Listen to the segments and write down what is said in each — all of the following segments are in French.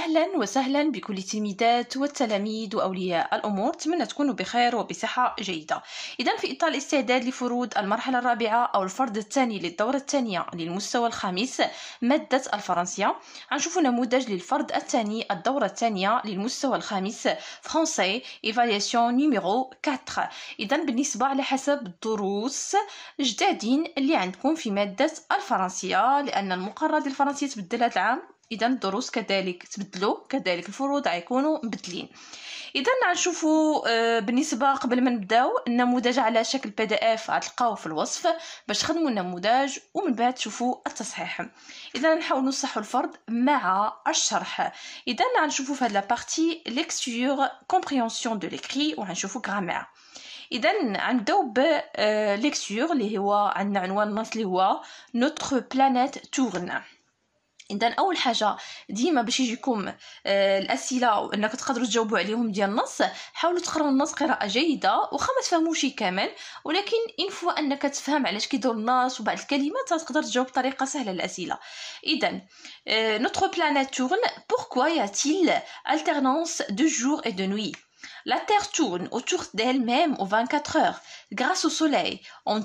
أهلا وسهلا بكل التلميذات والتلاميذ وأولياء الأمور. أتمنى تكونوا بخير وبصحة جيدة. إذا في إطار الاستعداد لفروض المرحلة الرابعة أو الفرض الثاني للدورة الثانية للمستوى الخامس مادة الفرنسية، غنشوفوا نموذج للفرض الثاني الدورة الثانية للمستوى الخامس فرونسي إيفالياسيون نيميرو 4. إذا بالنسبة على حسب الدروس الجدادين اللي عندكم في مادة الفرنسية، لأن المقرر الفرنسية تبدل هذا العام، إذا الدروس كذلك تبدلوا، كذلك الفروض غيكونوا مبدلين. إذا غنشوفوا بالنسبة قبل ما نبداو النموذج على شكل PDF غتلقاوه في الوصف باش تخدموا النموذج ومن بعد تشوفوا التصحيح. إذا نحاول نصحوا الفرض مع الشرح. إذا غنشوفوا في هذه لابارتي ليكتور كومبريهنسيون دو ليكري وغنشوفوا غرامير. إذا غنبداو ب ليكتور اللي هو عندنا عنوان النص اللي هو نوتر بلانيت تورن. إذا أول حاجة ديما باش يجيكم الأسئلة وأنك تقدروا تجاوبوا عليهم ديال النص، حاولوا تقراو النص قراءة جيدة وخا ما تفهموش كامل، ولكن إن فوا أنك تفهم علاش كيدور النص وبعض الكلمات تقدر تجاوب بطريقة سهلة الأسئلة. إذا notre planète tourne, pourquoi y a-t-il alternance de jour et de nuit? La Terre tourne autour d'elle-même aux 24 heures. Grâce au Soleil,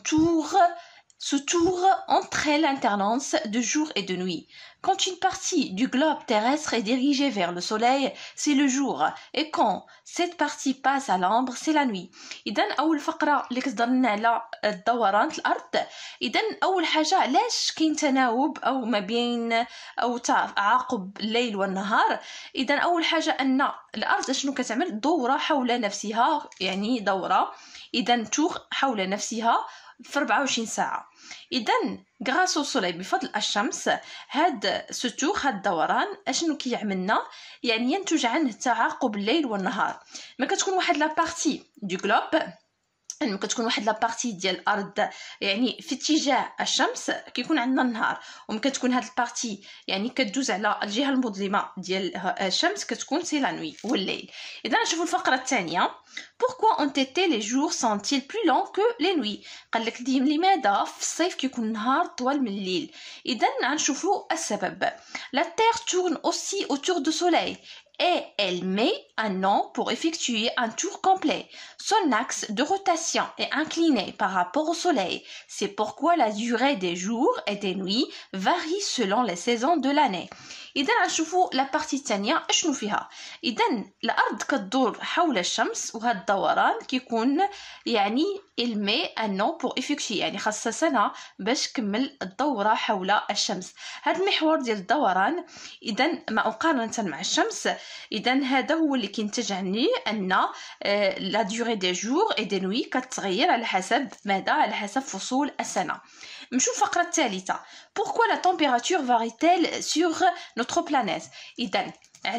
ce tour entraîne l'alternance de jour et de nuit. Quand une partie du globe terrestre est dirigée vers le soleil, c'est le jour, et quand cette partie passe à l'ombre, c'est la nuit. إذا أول فقرة اللي كتهضر لنا على الدوران الأرض. إذا أول حاجة علاش كاين تناوب أو ما بين أو تعاقب الليل والنهار. إذا أول حاجة أن الأرض شنو كتعمل؟ دورة حول نفسها، يعني دورة إذا تور حول نفسها في 24 ساعة. إذا غراس الصولي بفضل الشمس هاد ستوخ هاد الدوران اشنو كيعملنا؟ يعني ينتج عنه تعاقب الليل والنهار. ما كتكون واحد لابارتي دو غلوب، يعني كتكون واحد لابارتي ديال الارض يعني في اتجاه الشمس كيكون عندنا النهار، وممكن تكون هاد البارتي يعني كتدوز على الجهه المظلمه ديال الشمس كتكون سي لا نوي والليل. اذا نشوفوا الفقره الثانيه. Pourquoi en été les jours sont-ils plus longs que les nuits؟ قال لك لماذا في الصيف كيكون النهار طوال من الليل؟ اذا غنشوفوا السبب. La Terre tourne aussi autour du soleil et elle met un an pour effectuer un tour complet. Son axe de rotation est incliné par rapport au soleil. C'est pourquoi la durée des jours et des nuits varie selon les saisons de l'année. إذا غنشوفوا لا بارتي الثانيه اشنو فيها. إذا الأرض كتدور حول الشمس وهذا الدوران كيكون يعني المي أنو بور إفيكتي، يعني خاصها سنة باش كمل الدورة حول الشمس. هذا المحور ديال الدوران إذا مقارنة مع الشمس، إذا هذا هو اللي كينتج عني أن لا دوري دي جور اي دي نوي كتغير على حسب ماذا؟ على حسب فصول السنة. نمشيو الفقرة الثالثة. Pourquoi la température varie-t-elle sur notre planète؟ إذا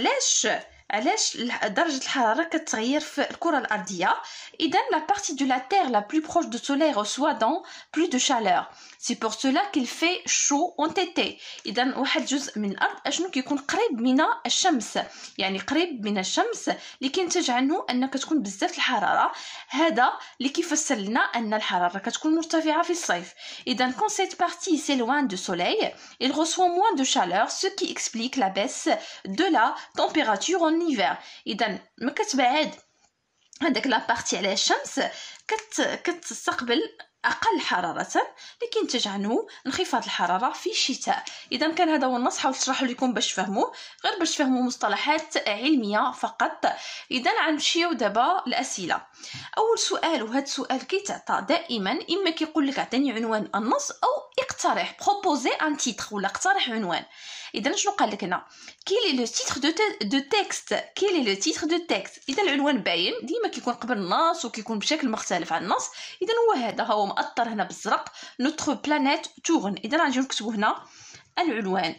علاش درجة الحرارة كتغير في الكرة الأرضية؟ إذا la partie de la Terre la plus proche du soleil reçoit donc plus de chaleur. C'est pour cela qu'il fait chaud en été. إذا واحد جزء من الأرض أشنو كيكون قريب من الشمس، يعني قريب من الشمس اللي كينتج عنه أن كتكون بزاف الحرارة. هذا اللي كيفسر لنا أن الحرارة كتكون مرتفعة في الصيف. إذا quand cette partie s'éloigne du soleil, il reçoit moins de chaleur, ce qui explique la baisse de la température en hiver. إذا ما كتبعد هذاك لا بارتي على الشمس كتستقبل أقل حرارة اللي كينتج عنه انخفاض الحرارة في الشتاء. إذا كان هذا هو النص، حاولت نشرحه لكم باش تفهموه، غير باش تفهموا مصطلحات علمية فقط. إذا غنمشيو دابا الأسئلة. أول سؤال، وهذا السؤال كيتعطى دائما، إما كيقول لك عطيني عنوان النص أو اقترح بروبوزي ان تيتر ولا اقترح عنوان. إذا شنو قال لك هنا؟ quel est le titre de texte؟ quel est le titre de texte؟ إذا العنوان باين ديما كيكون قبل النص وكيكون بشكل مختلف عن النص. إذا هو هذا، هو مأطر هنا بالزرق notre planète tourne. إذا غنجيو نكتبو هنا العنوان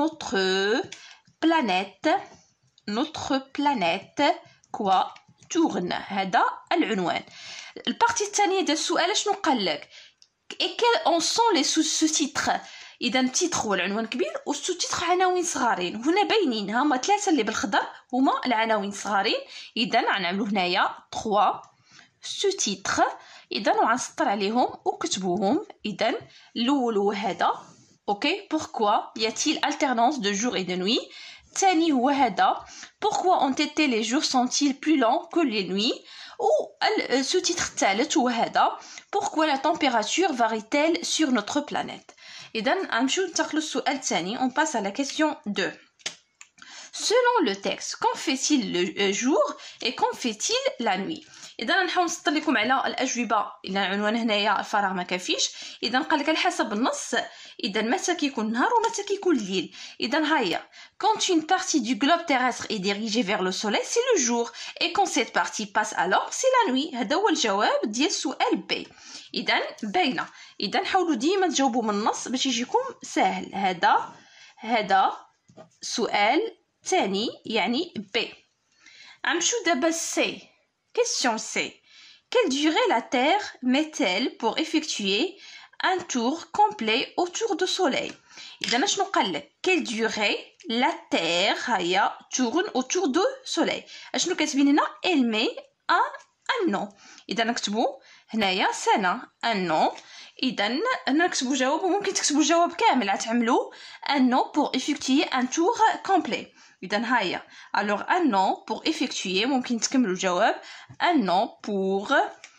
notre planète quoi tourne، هذا العنوان. البارتي الثانية ديال السؤال شنو قال لك؟ et quels en sont les sous-titres؟ إذا التيتر هو العنوان كبير والسوتيتر عناوين صغارين، هنا باينين هما ثلاثة اللي بالخضر هما العناوين صغارين. إذا غنعملو هنايا 3 سوتيتر، إذا وغنسطر عليهم وكتبوهم. إذا الأول هو هذا، اوكي. pourquoi y a-t-il alternance de jour et de nuit؟ الثاني هو هذا pourquoi ont été les jours sont-ils plus longs que les nuits. و السو-تيتر الثالث هو هذا pourquoi la température varie-t-elle sur notre planète. إذا غنمشيو ننتقلوا للسؤال الثاني. On passe à la question 2. Selon le texte, quand fait-il le jour et quand fait-il la nuit. اذا نحاول نسطر لكم على الاجوبه. الى العنوان هنايا الفراغ ما كافيش. اذا قال لك على حسب النص اذا متى كيكون النهار ومتى كيكون الليل. اذا ها هي quand une partie du globe terrestre est dirigée vers le soleil c'est le jour et quand cette partie passe alors c'est la nuit. هذا هو الجواب ديال السؤال بي. اذا باينه. اذا حاولوا ديما تجاوبوا من النص باش يجيكم سهل. هذا سؤال ثاني يعني بي. غنمشيو دابا سي. Question C. Quelle durée la Terre met-elle pour effectuer un tour complet autour du Soleil. إذا شنو قال لك quelle durée la Terre هي tourne autour du Soleil. شنو كاتبين هنا elle met un an. إذا نكتبوا هنايا سنة un an. إذا هنا نكتبوا جواب وممكن تكتبوا جواب كامل غتعملوا un an pour effectuer un tour complet. إذا هاهي alors un an pour effectuer ممكن تكملوا الجواب un an pour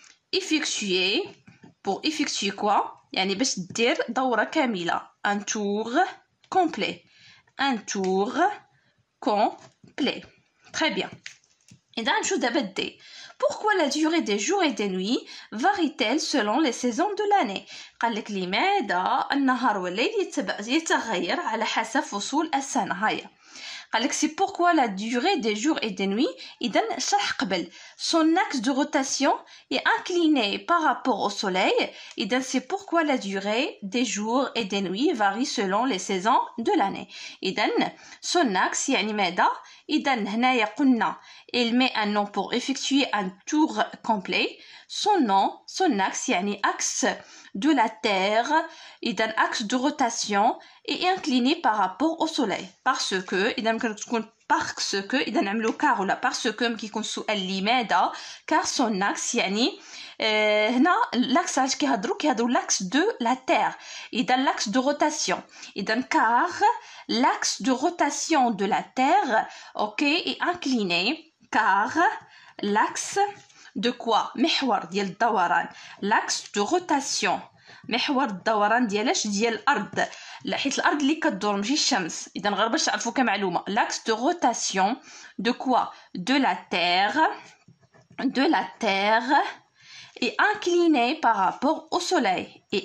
effectuer quoi يعني باش دير دورة كاملة un tour complet très bien. إذا نمشيو دابا دي. Pourquoi la durée des jours et des nuits varie-t-elle selon les saisons de l'année. قال لك لماذا النهار والليل يتغير على حسب فصول السنة. هاي قال لك c'est pourquoi la durée des jours et des nuits. إذا شرح قبل son axe de rotation est incliné par rapport au soleil. إذا c'est pourquoi la durée des jours et des nuits varie selon les saisons de l'année. إذا son axe يعني ماذا. إذا هنايا قلنا il met un an pour effectuer un tour complet. son axe يعني axe de la Terre. إذا axe de rotation est incliné par rapport au soleil parce que إذا ممكن تكون parce que إذا نعملو car ولا parce que ممكن يكون السؤال لماذا car son axe يعني هنا l'axe علاش كيهضروا l'axe de la Terre. إذا l'axe de rotation. إذا car l'axe de rotation de la Terre est incliné car l'axe de quoi محور ديال الدوران. l'axe de rotation محور الدوران ديالاش ديال الارض حيت الارض اللي كدور ماشي الشمس. اذا غير باش تعرفوا كمعلومه l'axe de rotation de quoi de la terre est incliné par rapport au soleil. est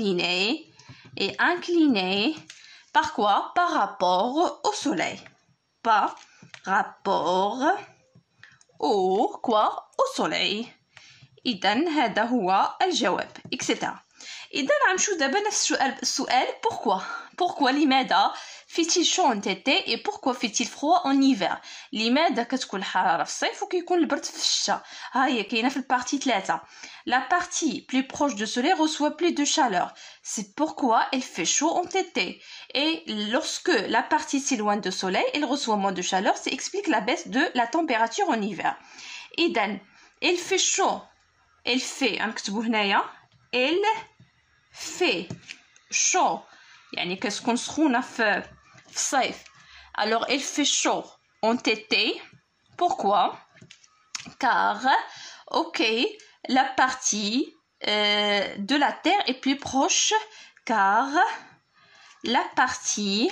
incliné par quoi par rapport au soleil. par rapport au quoi au soleil. اذا هذا هو الجواب etc. إذا غنمشيو دابا نفس السؤال pourquoi لماذا fait-il chaud en été et pourquoi fait-il froid en hiver. لماذا كتكون الحرارة في الصيف وكيكون البرد في الشتاء. ها هي كاينه في البارتي 3. la partie plus proche du soleil reçoit plus de chaleur. c'est pourquoi elle fait chaud en été et lorsque la partie s'éloigne du soleil elle reçoit moins de chaleur. ça explique la baisse de la température en hiver. إذا elle fait chaud elle fait نكتبو هنايا elle fait chaud يعني كتكون سخونة في الصيف. alors elle fait chaud en été. pourquoi car la partie de la Terre est plus proche car la partie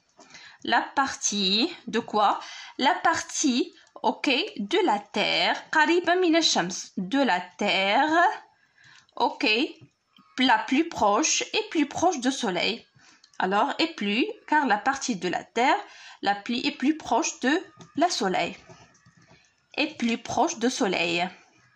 de quoi la partie de la Terre قريبة من الشمس de la Terre la plus proche est plus proche du soleil. alors est plus car la partie de la Terre est plus proche de la soleil. est plus proche du soleil.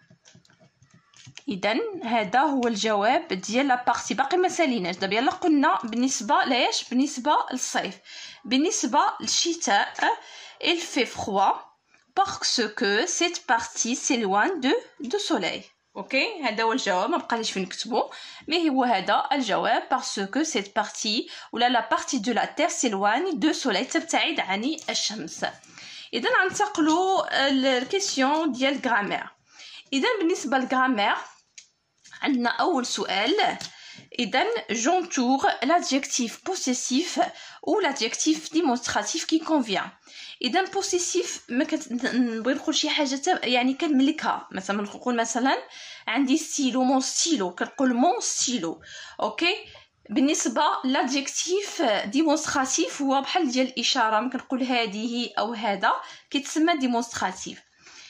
إذا هذا هو الجواب ديال لا بارتي. باقي ما ساليناش دابا يلا قلنا بالنسبة للصيف. بالنسبة للشتاء il fait froid parce que cette partie s'éloigne du soleil. هذا هو الجواب. ما بقاليش فين نكتبو مي هو هذا الجواب parce que cette partie ولا la partie de la Terre s'éloigne du soleil تبتعد عن الشمس. إذا غننتقلوا الكيسيون ديال الجرامير. إذا بالنسبة للجرامير عندنا أول سؤال إذن j'entoure l'adjectif possessif ou l'adjectif démonstratif qui convient. إذن possessif ما كنبغي نقول شي حاجة يعني كنملكها، مثلا نقول مثلا عندي ستيلو مون ستيلو، كنقول مون ستيلو. اوكي. بالنسبة لادجيكتيف ديمونستراتيف هو بحال ديال الإشارة، ما كنقول هذه أو هذا كيتسمى ديمونستراتيف.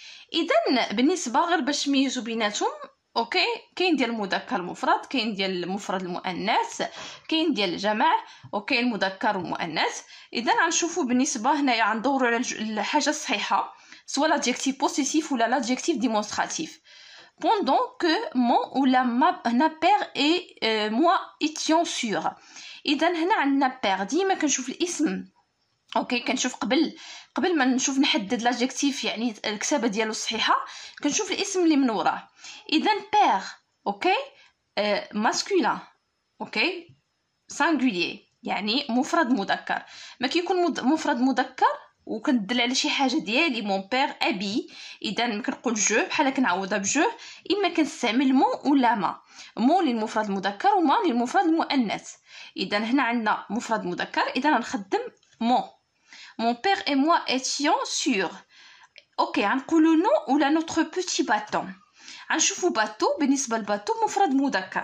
إذن بالنسبة غير باش نميزو بيناتهم، اوكي، كاين ديال المذكر المفرد، كاين ديال المفرد المؤنث، كاين ديال الجمع، اوكي، المذكر والمؤنث. اذا غنشوفوا بالنسبه هنايا غندوروا على الحاجه الصحيحه، سواء لادجيكتيف بوسيسيف ولا لادجيكتيف ديمونستراتيف. pendant que mon ou la ma père et moi étions sûrs. اذا هنا عندنا père، ديما كنشوف الاسم، اوكي، كنشوف قبل ما نشوف نحدد لادجيكتيف يعني الكتابه ديالو صحيحه، كنشوف الاسم اللي من وراه. اذا بير، اوكي، ماسكولين، اوكي، سانغولير يعني مفرد مذكر. ما كيكون مفرد مذكر وكندل على شي حاجه ديالي مون بير ابي، اذا ما كنقول جو بحال كنعوضها بجو، اما كنستعمل مون ولا ما، مون للمفرد المذكر وما للمفرد المؤنث. اذا هنا عندنا مفرد مذكر، اذا غنخدم مون. Mon père et moi étions sûrs. Ok, غنقولوا نو ولا notre petit bateau. غنشوفوا باتو، بالنسبه للباتو مفرد مذكر.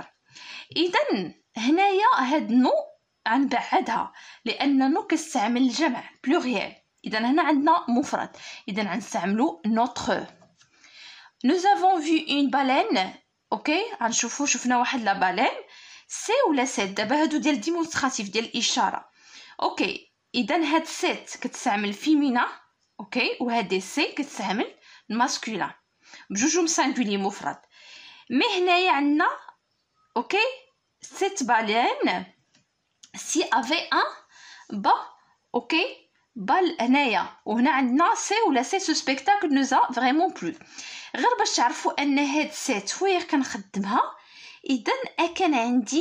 اذا هنايا هاد نو غنبعدها لان نو كيستعمل الجمع بلوريال. اذا هنا عندنا مفرد، اذا غنستعملوا notre. Nous avons vu une baleine. اوكي، غنشوفوا شفنا واحد لا بالين. سي ولا سيت، دابا هادو ديال ديمونستراتيف ديال الاشاره. اوكي، اذا هاد سيت كتستعمل فيمينا، اوكي، وهادي سي كتستعمل ماسكولين، بجوجهم سانغولي مفرد. مي هنايا عندنا اوكي سيت بالين سي افي ان با، اوكي، بال هنايا، وهنا عندنا سي ولا سي. سو سبيكتاكل نوزا فريمون بلو. غير باش تعرفوا ان هاد سيت فويغ كنخدمها، اذا كان عندي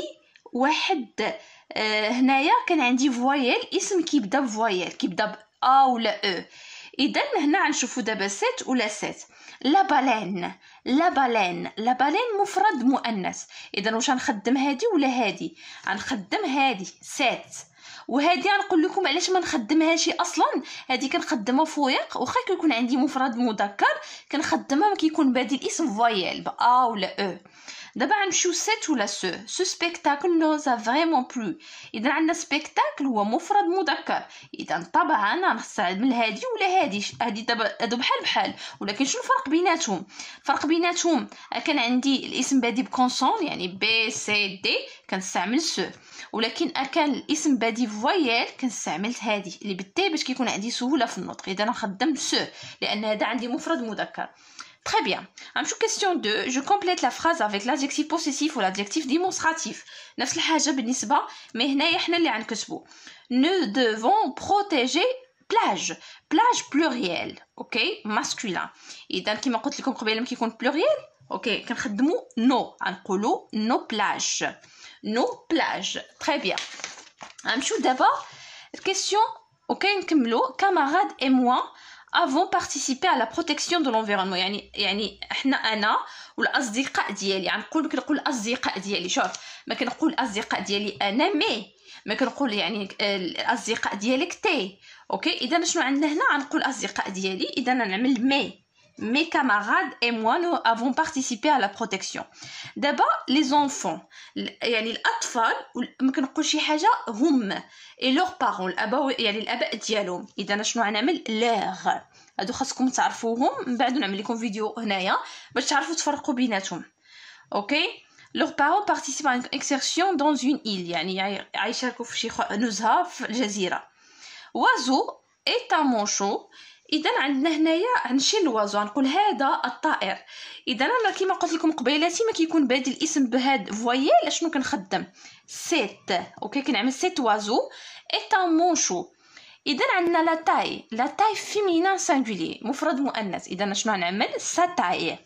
واحد هنايا كان عندي فوايل، اسم كيبدا بفوايل، كيبدا ب ا ولا او. اذا هنا غنشوفوا دابا سيت ولا سيت. لا بالين، لا بالين، لا بالين مفرد مؤنث. اذا واش غنخدم هادي ولا هادي؟ غنخدم هادي سيت، وهادي غنقول لكم علاش ما نخدمهاش اصلا. هادي كنخدمها فويق، واخا كيكون عندي مفرد مذكر كنخدمها ما كيكون بادي الاسم فوايل ب ا ولا او. دابا غنمشيو سيت ولا سو. سو سبيكتاكل نوزا فريمون بلو. اذا عندنا سبيكتاكل هو مفرد مذكر، اذا طبعا غنستعمل هادي ولا هادي. هادي دابا هادو بحال بحال، ولكن شنو الفرق بيناتهم؟ الفرق بيناتهم كان عندي الاسم بادي بكونسون يعني بي سي دي كنستعمل سو، ولكن كان الاسم بادي فوايل كنستعمل هادي اللي بالتي باش كيكون عندي سهوله في النطق. اذا نخدم سو لان هذا عندي مفرد مذكر. Très bien. Question 2. Je complète la phrase avec l'adjectif possessif ou l'adjectif démonstratif. نفس الحاجة بالنسبة، mais هنايا حنا اللي غنكتبو. Nous devons protéger plage. Plage pluriel. Ok, masculin. إذا كما قلت لكم قبيله ملي كيكون pluriel، اوكي، كنخدمو no. غنقولو no plage. No plage. Très bien. غنمشيو دابا question. اوكي، نكملو. Camarades et moi avons participé à la protection de l'environnement. يعني احنا انا والاصدقاء ديالي، غنقول كنقول الاصدقاء ديالي، شوف ما كنقول الاصدقاء ديالي انا، ما كنقول يعني الاصدقاء ديالك تي. اوكي، اذا شنو عندنا هنا؟ غنقول الاصدقاء ديالي، اذا نعمل mes camarades et moi nous avons participé à la protection. دابا les enfants يعني الاطفال ما كنقول شي حاجه هم et leurs parents الاباء يعني الاباء ديالهم، اذا شنو غنعمل؟ leur. هادو خاصكم تعرفوهم، من بعد نعمل لكم فيديو هنايا باش تعرفوا تفرقوا بيناتهم. اوكي. leurs parents participent à une excursion dans une île يعني يشاركوا في شي نزهه في الجزيره. oiseau est un manchot. اذا عندنا هنايا غنشيل الوازو، غنقول هذا الطائر. اذا انا كما قلت لكم قبيلاتي ما كيكون بادي الاسم بهاد فوايل، شنو كنخدم؟ سيت. اوكي، كنعمل سيت وازو اي ان مونشو. اذا عندنا لا تاي فيمينين سانغولي مفرد مؤنث، اذا شنو غنعمل؟ سا تاي.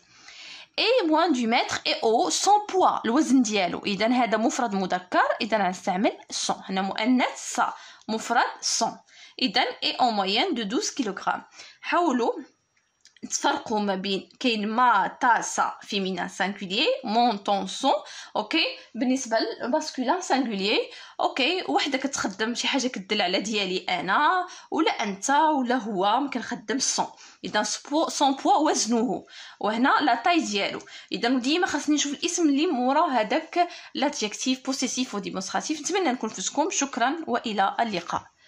اي موان دو متر اي او سون بوا الوزن ديالو، اذا هذا مفرد مذكر، اذا غنستعمل سون. هنا مؤنث سا، مفرد سون. إذن et en moyenne de 12 كيلوغرام. حاولوا تفرقوا ما بين كاين ما تاسا فيمينان سانغولير مون طون سون اوكي. بالنسبه للماسكولين سانغولير اوكي وحده كتخدم شي حاجه كدل على ديالي انا ولا انت ولا هو ما كنخدم سون. اذا سون بوا وزنه وهنا لا طاي ديالو. اذا ديما خاصني نشوف الاسم اللي مورا هذاك لادجيكتيف بوسيسيف وديمونستراتيف. نتمنى نكون فزتكم. شكرا والى اللقاء.